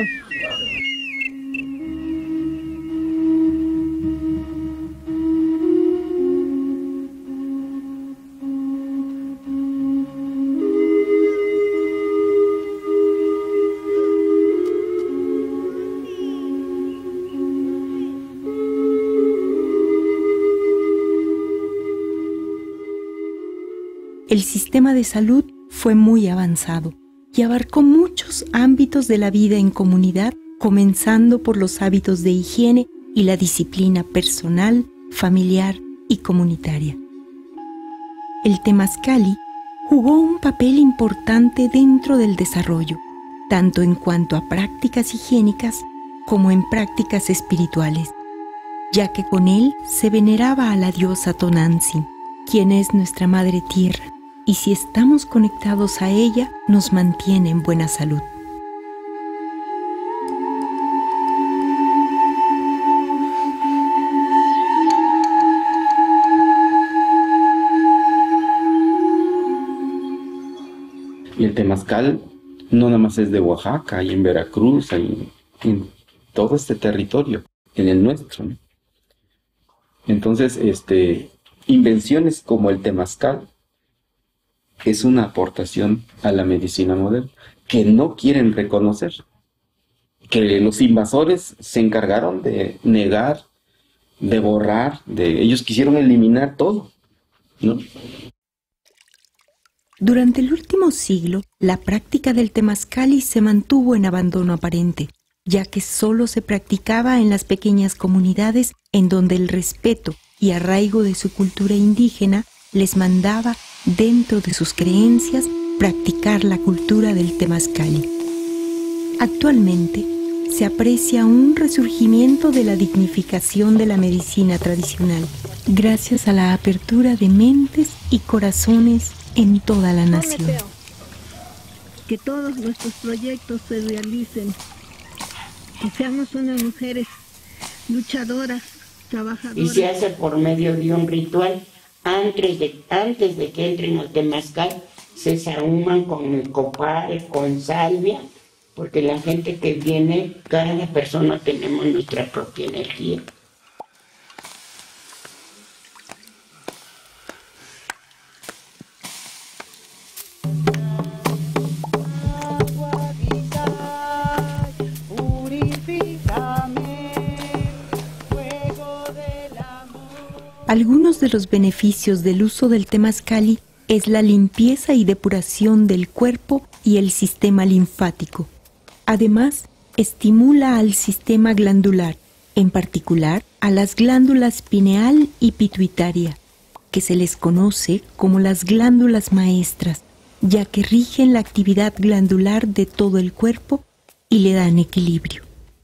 S19: El sistema de salud fue muy avanzado y abarcó muchos ámbitos de la vida en comunidad, comenzando por los hábitos de higiene y la disciplina personal, familiar y comunitaria. El temazcali jugó un papel importante dentro del desarrollo, tanto en cuanto a prácticas higiénicas como en prácticas espirituales, ya que con él se veneraba a la diosa Tonantzin, quien es nuestra Madre Tierra, y si estamos conectados a ella, nos mantiene en buena salud.
S18: Y el temazcal no nada más es de Oaxaca, hay en Veracruz, hay en todo este territorio, en el nuestro, ¿no? Entonces, este, invenciones como el temazcal es una aportación a la medicina moderna que no quieren reconocer, que los invasores se encargaron de negar, de borrar, de ellos quisieron eliminar todo, ¿no?
S19: Durante el último siglo, la práctica del temazcali se mantuvo en abandono aparente, ya que solo se practicaba en las pequeñas comunidades en donde el respeto y arraigo de su cultura indígena les mandaba, dentro de sus creencias, practicar la cultura del temazcali. Actualmente, se aprecia un resurgimiento de la dignificación de la medicina tradicional, gracias a la apertura de mentes y corazones en toda la nación.
S14: Que todos nuestros proyectos se realicen, que seamos unas mujeres luchadoras, trabajadoras.
S4: Y se hace por medio de un ritual. Antes de, antes de que entren al temazcal, se sahuman con el copal, con salvia, porque la gente que viene, cada persona tenemos nuestra propia energía.
S19: Algunos de los beneficios del uso del temazcali es la limpieza y depuración del cuerpo y el sistema linfático. Además, estimula al sistema glandular, en particular a las glándulas pineal y pituitaria, que se les conoce como las glándulas maestras, ya que rigen la actividad glandular de todo el cuerpo y le dan equilibrio.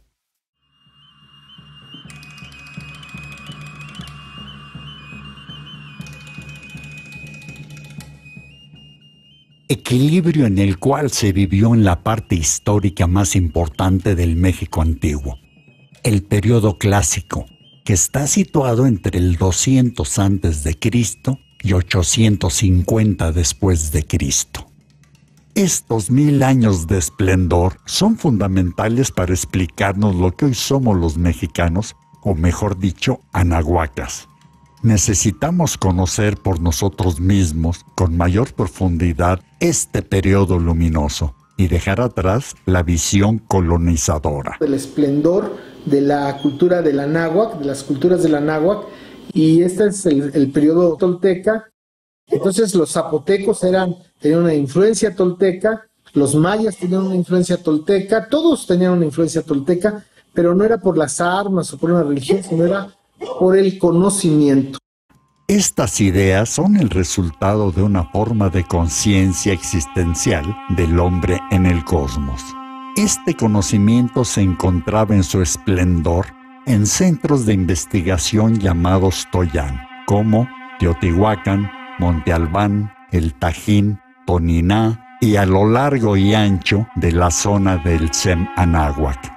S1: Equilibrio en el cual se vivió en la parte histórica más importante del México antiguo, el periodo clásico, que está situado entre el doscientos antes de Cristo y ochocientos cincuenta después de Cristo. Estos mil años de esplendor son fundamentales para explicarnos lo que hoy somos los mexicanos, o mejor dicho, anahuacas. Necesitamos conocer por nosotros mismos con mayor profundidad este periodo luminoso y dejar atrás la visión colonizadora.
S2: El esplendor de la cultura de la náhuatl, de las culturas de la náhuatl, y este es el, el periodo tolteca. Entonces los zapotecos eran, tenían una influencia tolteca, los mayas tenían una influencia tolteca, todos tenían una influencia tolteca, pero no era por las armas o por una religión, sino era por el conocimiento.
S1: Estas ideas son el resultado de una forma de conciencia existencial del hombre en el cosmos. Este conocimiento se encontraba en su esplendor en centros de investigación llamados Toyán, como Teotihuacán, Monte Albán, El Tajín, Toniná y a lo largo y ancho de la zona del Sem Anáhuac.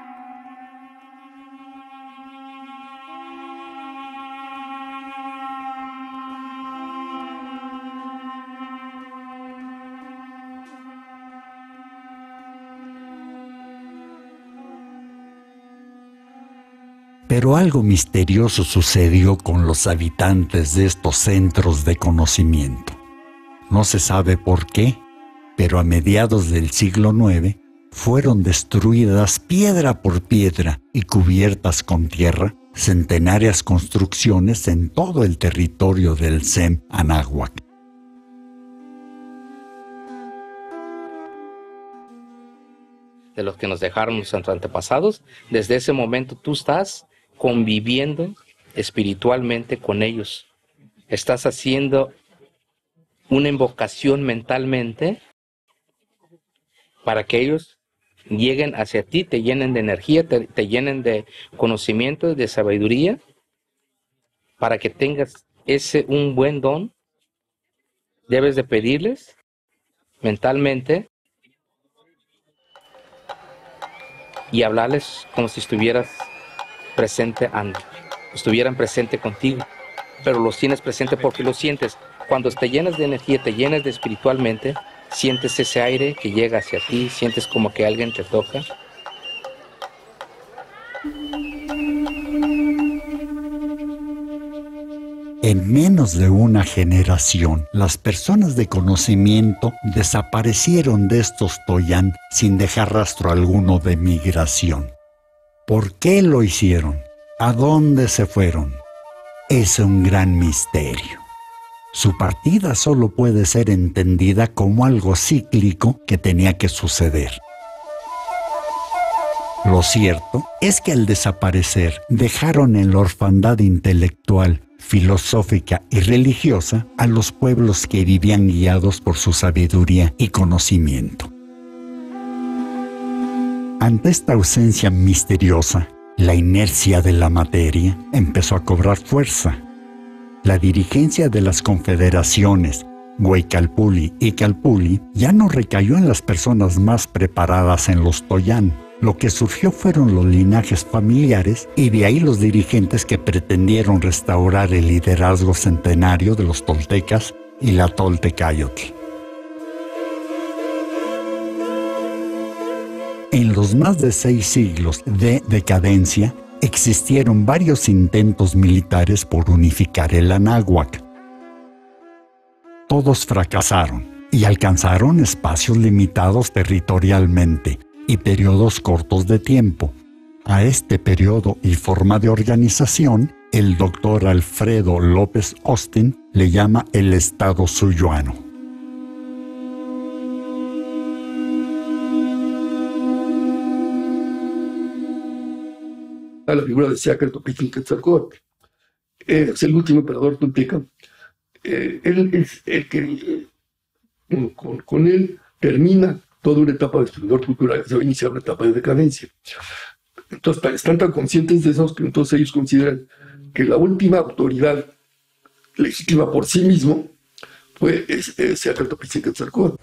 S1: Pero algo misterioso sucedió con los habitantes de estos centros de conocimiento. No se sabe por qué, pero a mediados del siglo noveno fueron destruidas piedra por piedra y cubiertas con tierra centenarias construcciones en todo el territorio del Sem Anáhuac.
S5: De los que nos dejaron nuestros antepasados, desde ese momento tú estás conviviendo espiritualmente con ellos. Estás haciendo una invocación mentalmente para que ellos lleguen hacia ti, te llenen de energía, te, te llenen de conocimiento, de sabiduría, para que tengas ese un buen don. Debes de pedirles mentalmente y hablarles como si estuvieras presente ante, estuvieran presente contigo, pero los tienes presente porque los sientes. Cuando te llenas de energía, te llenas de espiritualmente, sientes ese aire que llega hacia ti, sientes como que alguien te toca
S1: En menos de una generación, las personas de conocimiento desaparecieron de estos Toyán sin dejar rastro alguno de migración. ¿Por qué lo hicieron? ¿A dónde se fueron? Es un gran misterio. Su partida solo puede ser entendida como algo cíclico que tenía que suceder. Lo cierto es que al desaparecer dejaron en la orfandad intelectual, filosófica y religiosa a los pueblos que vivían guiados por su sabiduría y conocimiento. Ante esta ausencia misteriosa, la inercia de la materia empezó a cobrar fuerza. La dirigencia de las confederaciones Huaycalpuli y Calpuli ya no recayó en las personas más preparadas en los Toyán. Lo que surgió fueron los linajes familiares y de ahí los dirigentes que pretendieron restaurar el liderazgo centenario de los toltecas y la Toltecayotl. En los más de seis siglos de decadencia, existieron varios intentos militares por unificar el Anáhuac. Todos fracasaron y alcanzaron espacios limitados territorialmente y periodos cortos de tiempo. A este periodo y forma de organización, el doctor Alfredo López Austin le llama el Estado Suyuano.
S6: A la figura de Xiacaltopitzin-Quetzalcóatl. Es el último emperador tolteca. Eh, él es el que eh, con, con él termina toda una etapa de esplendor cultural, se va a iniciar una etapa de decadencia. Entonces, están tan conscientes de eso que entonces ellos consideran que la última autoridad legítima por sí mismo fue Xiacaltopitzin-Quetzalcóatl.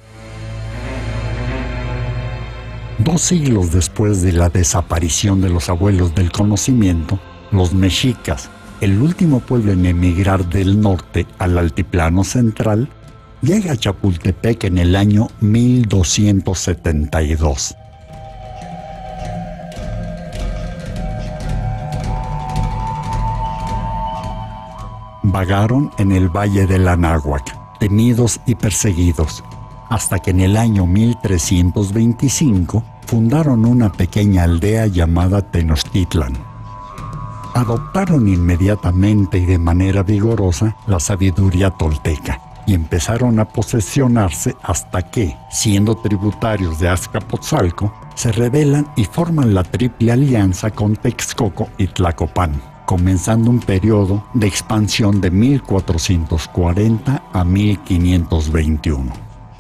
S1: Dos siglos después de la desaparición de los abuelos del conocimiento, los mexicas, el último pueblo en emigrar del norte al altiplano central, llega a Chapultepec en el año mil doscientos setenta y dos. Vagaron en el Valle del Anáhuac, temidos y perseguidos, hasta que en el año mil trescientos veinticinco fundaron una pequeña aldea llamada Tenochtitlan. Adoptaron inmediatamente y de manera vigorosa la sabiduría tolteca y empezaron a posesionarse hasta que, siendo tributarios de Azcapotzalco, se rebelan y forman la triple alianza con Texcoco y Tlacopan, comenzando un periodo de expansión de mil cuatrocientos cuarenta a mil quinientos veintiuno.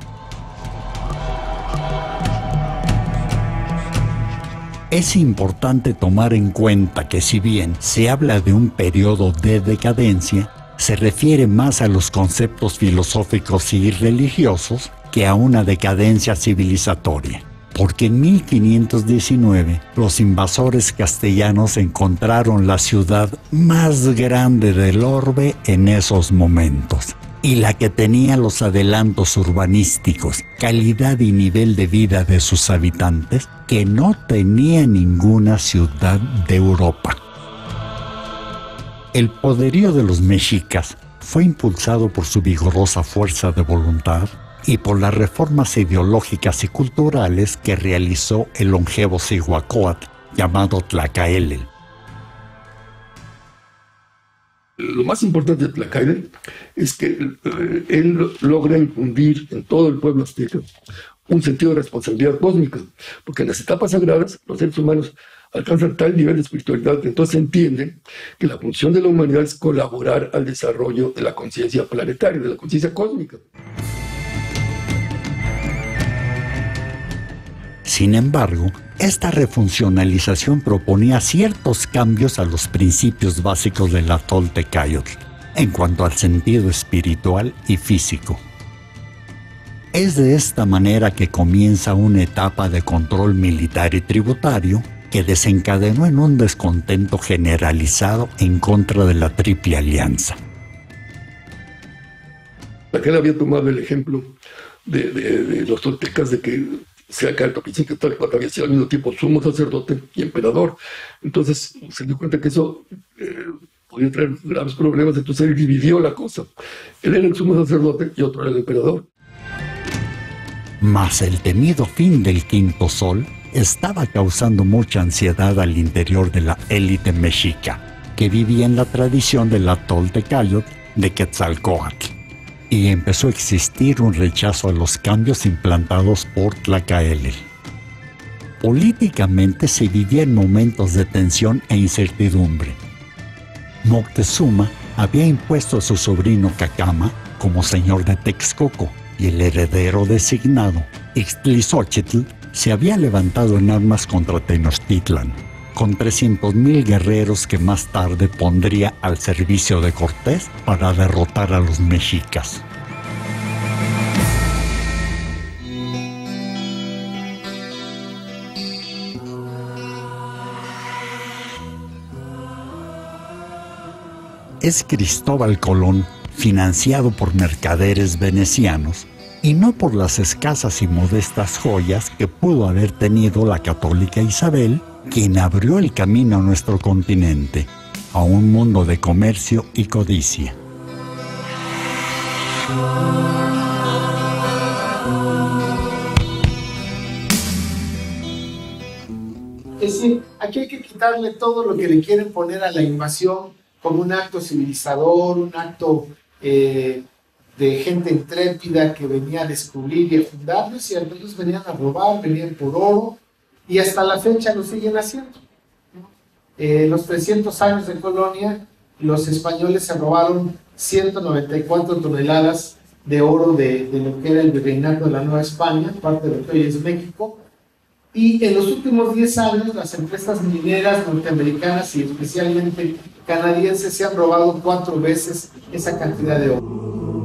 S1: Es importante tomar en cuenta que si bien se habla de un periodo de decadencia, se refiere más a los conceptos filosóficos y religiosos que a una decadencia civilizatoria, porque en mil quinientos diecinueve los invasores castellanos encontraron la ciudad más grande del orbe en esos momentos, y la que tenía los adelantos urbanísticos, calidad y nivel de vida de sus habitantes que no tenía ninguna ciudad de Europa. El poderío de los mexicas fue impulsado por su vigorosa fuerza de voluntad y por las reformas ideológicas y culturales que realizó el longevo Cihuacóatl, llamado Tlacaelel.
S6: Lo más importante de Tlacaelel es que eh, él logra infundir en todo el pueblo azteca un sentido de responsabilidad cósmica, porque en las etapas sagradas los seres humanos alcanzan tal nivel de espiritualidad que entonces entienden que la función de la humanidad es colaborar al desarrollo de la conciencia planetaria, de la conciencia cósmica.
S1: Sin embargo, esta refuncionalización proponía ciertos cambios a los principios básicos de la Toltecayotl en cuanto al sentido espiritual y físico. Es de esta manera que comienza una etapa de control militar y tributario que desencadenó en un descontento generalizado en contra de la Triple Alianza.
S6: Aquel había tomado el ejemplo de, de, de los toltecas de que Xiacaltopitzin-Quetzalcóatl había sido al mismo tiempo sumo sacerdote y emperador. Entonces se dio cuenta que eso eh, podía traer graves problemas, entonces él dividió la cosa. Él era el sumo sacerdote y otro era el emperador.
S1: Mas el temido fin del quinto sol estaba causando mucha ansiedad al interior de la élite mexica, que vivía en la tradición del atol de Tecáyotl de Quetzalcóatl, y empezó a existir un rechazo a los cambios implantados por Tlacaelel. Políticamente se vivía en momentos de tensión e incertidumbre. Moctezuma había impuesto a su sobrino Cacama como señor de Texcoco, y el heredero designado, Ixtlilxóchitl, se había levantado en armas contra Tenochtitlan, con trescientos mil guerreros que más tarde pondría al servicio de Cortés para derrotar a los mexicas. Es Cristóbal Colón, financiado por mercaderes venecianos, y no por las escasas y modestas joyas que pudo haber tenido la católica Isabel, quien abrió el camino a nuestro continente, a un mundo de comercio y codicia.
S2: Es decir, aquí hay que quitarle todo lo que le quieren poner a la invasión como un acto civilizador, un acto eh, de gente intrépida que venía a descubrir y a fundar. No es cierto, ellos venían a robar, venían por oro, y hasta la fecha lo siguen haciendo. Eh, los trescientos años de colonia, los españoles se robaron ciento noventa y cuatro toneladas de oro de, de lo que era el virreinato de la Nueva España, parte de lo que hoy es México. Y en los últimos diez años, las empresas mineras norteamericanas y especialmente canadienses se han robado cuatro veces esa cantidad de oro.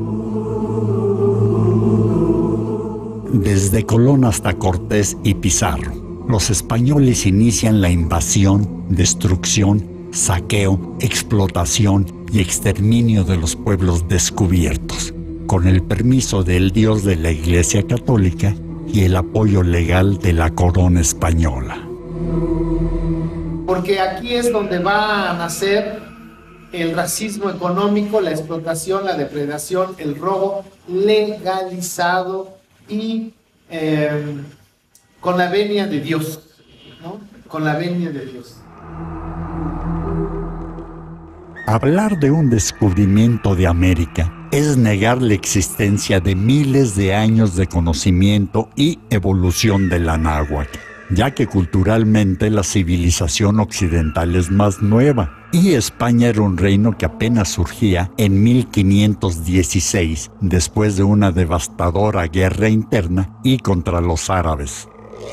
S1: Desde Colón hasta Cortés y Pizarro, los españoles inician la invasión, destrucción, saqueo, explotación y exterminio de los pueblos descubiertos, con el permiso del Dios de la Iglesia Católica y el apoyo legal de la corona española.
S2: Porque aquí es donde va a nacer el racismo económico, la explotación, la depredación, el robo legalizado y eh, con la venia de Dios, ¿no? Con la venia de Dios.
S1: Hablar de un descubrimiento de América es negar la existencia de miles de años de conocimiento y evolución de la náhuatl, ya que culturalmente la civilización occidental es más nueva, y España era un reino que apenas surgía en mil quinientos dieciséis, después de una devastadora guerra interna y contra los árabes.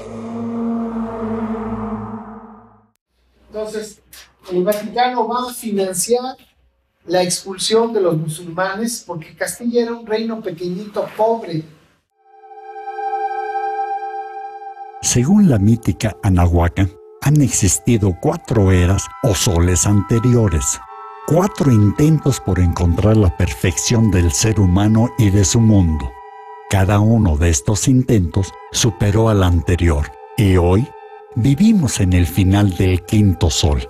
S2: Entonces, el Vaticano va a financiar la expulsión de los musulmanes porque Castilla era un reino pequeñito, pobre.
S1: Según la mítica Anahuaca, han existido cuatro eras o soles anteriores, cuatro intentos por encontrar la perfección del ser humano y de su mundo. Cada uno de estos intentos superó al anterior, y hoy vivimos en el final del quinto sol.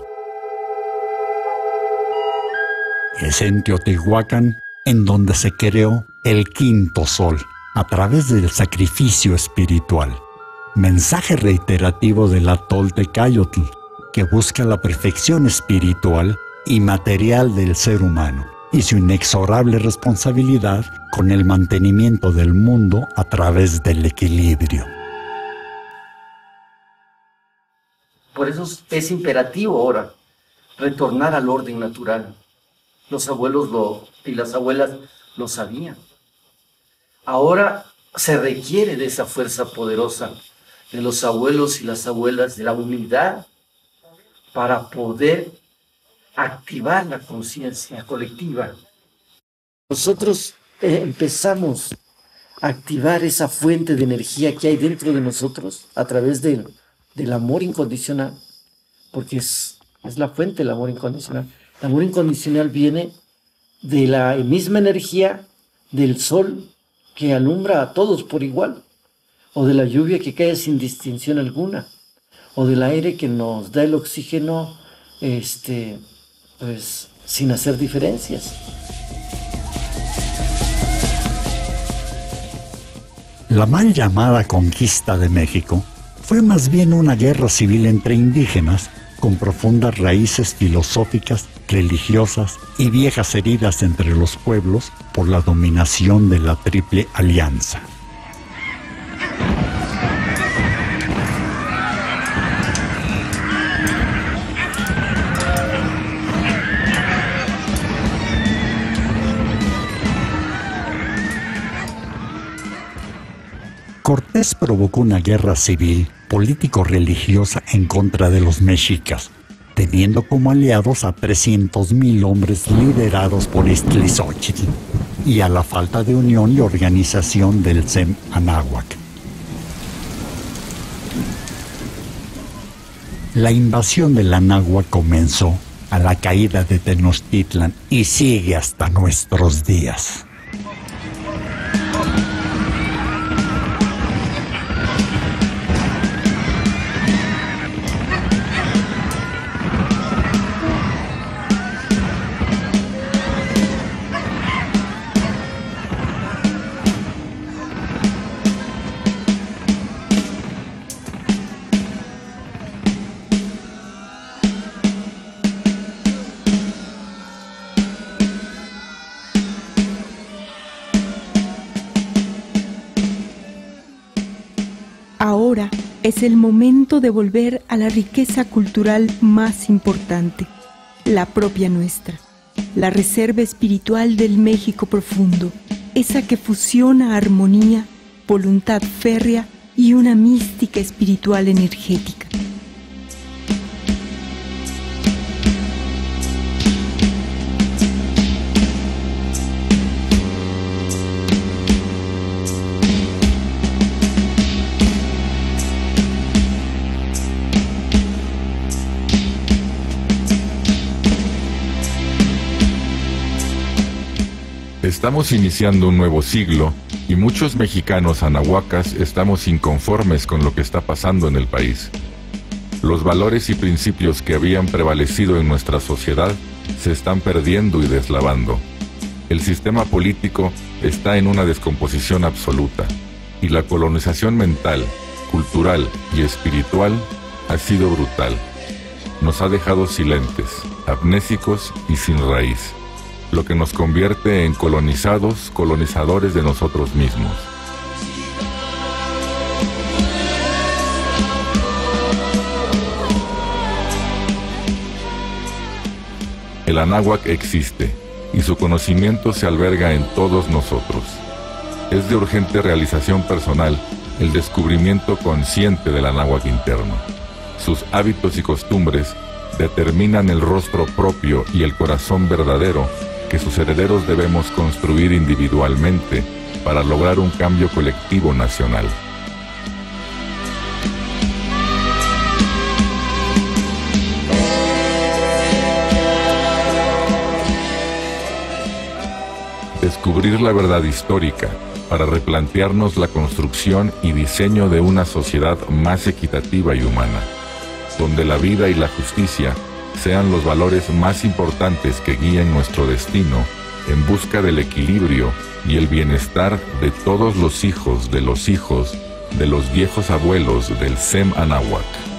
S1: Es en Teotihuacán en donde se creó el quinto sol, a través del sacrificio espiritual, mensaje reiterativo del atol de Tecáyotl, que busca la perfección espiritual y material del ser humano, y su inexorable responsabilidad con el mantenimiento del mundo a través del equilibrio.
S20: Por eso es imperativo ahora retornar al orden natural. Los abuelos lo, y las abuelas lo sabían. Ahora se requiere de esa fuerza poderosa de los abuelos y las abuelas, de la humildad, para poder activar la conciencia colectiva. Nosotros eh, empezamos a activar esa fuente de energía que hay dentro de nosotros a través del, del amor incondicional, porque es, es la fuente del amor incondicional. El amor incondicional viene de la misma energía del sol que alumbra a todos por igual, o de la lluvia que cae sin distinción alguna, o del aire que nos da el oxígeno este, pues, sin hacer diferencias.
S1: La mal llamada conquista de México fue más bien una guerra civil entre indígenas con profundas raíces filosóficas, religiosas y viejas heridas entre los pueblos por la dominación de la Triple Alianza. Cortés provocó una guerra civil, político-religiosa en contra de los mexicas, teniendo como aliados a trescientos mil hombres liderados por Iztlizóchitl y a la falta de unión y organización del Sem Anáhuac. La invasión del Anáhuac comenzó a la caída de Tenochtitlan y sigue hasta nuestros días.
S19: Ahora es el momento de volver a la riqueza cultural más importante, la propia nuestra, la reserva espiritual del México profundo, esa que fusiona armonía, voluntad férrea y una mística espiritual energética.
S7: Estamos iniciando un nuevo siglo y muchos mexicanos anahuacas estamos inconformes con lo que está pasando en el país. Los valores y principios que habían prevalecido en nuestra sociedad se están perdiendo y deslavando. El sistema político está en una descomposición absoluta y la colonización mental, cultural y espiritual ha sido brutal. Nos ha dejado silentes, amnésicos y sin raíz, lo que nos convierte en colonizados, colonizadores de nosotros mismos. El Anáhuac existe y su conocimiento se alberga en todos nosotros. Es de urgente realización personal el descubrimiento consciente del Anáhuac interno. Sus hábitos y costumbres determinan el rostro propio y el corazón verdadero que sus herederos debemos construir individualmente para lograr un cambio colectivo nacional. Descubrir la verdad histórica para replantearnos la construcción y diseño de una sociedad más equitativa y humana, donde la vida y la justicia sean los valores más importantes que guíen nuestro destino en busca del equilibrio y el bienestar de todos los hijos de los hijos de los viejos abuelos del Sem Anáhuac.